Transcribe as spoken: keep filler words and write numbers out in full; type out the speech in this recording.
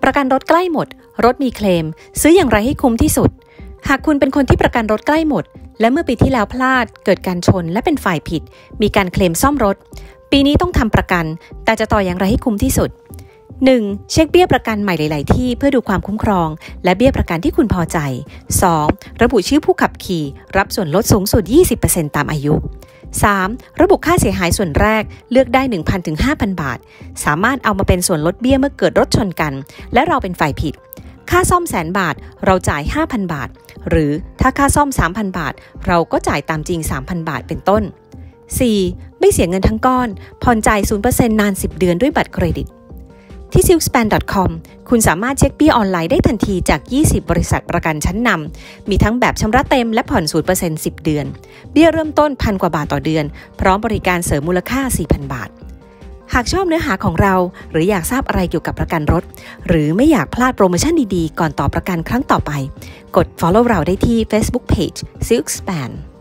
ประกันรถใกล้หมดรถมีเคลมซื้ออย่างไรให้คุ้มที่สุดหากคุณเป็นคนที่ประกันรถใกล้หมดและเมื่อปีที่แล้วพลาดเกิดการชนและเป็นฝ่ายผิดมีการเคลมซ่อมรถปีนี้ต้องทำประกันแต่จะต่ออย่างไรให้คุ้มที่สุด หนึ่ง. เช็คเบี้ยประกันใหม่หลายๆที่เพื่อดูความคุ้มครองและเบี้ยประกันที่คุณพอใจ สอง. ระบุชื่อผู้ขับขี่รับส่วนลดสูงสุด ยี่สิบเปอร์เซ็นต์ ตามอายุ สาม. ระบุค่าเสียหายส่วนแรกเลือกได้ หนึ่งพัน ถึง ห้าพัน บาทสามารถเอามาเป็นส่วนลดเบี้ยเมื่อเกิดรถชนกันและเราเป็นฝ่ายผิดค่าซ่อมแสนบาทเราจ่าย ห้าพัน บาทหรือถ้าค่าซ่อม สามพัน บาทเราก็จ่ายตามจริง สามพัน บาทเป็นต้น สี่. ไม่เสียเงินทั้งก้อนผ่อนจ่าย ศูนย์เปอร์เซ็นต์ นาน สิบ เดือนด้วยบัตรเครดิตที่ ซิลสแปน ดอท คอม คุณสามารถเช็คเบี้ยออนไลน์ได้ทันทีจากยี่สิบบริษัทประกันชั้นนำมีทั้งแบบชำระเต็มและผ่อน ศูนย์เปอร์เซ็นต์ สิบ เดือนเบี้ยเริ่มต้นพันกว่าบาทต่อเดือนพร้อมบริการเสริมมูลค่า สี่พัน บาทหากชอบเนื้อหาของเราหรืออยากทราบอะไรเกี่ยวกับประกันรถหรือไม่อยากพลาดโปรโมชั่นดีๆก่อนต่อประกันครั้งต่อไปกด follow เราได้ที่ Facebook Page ซิลสแปน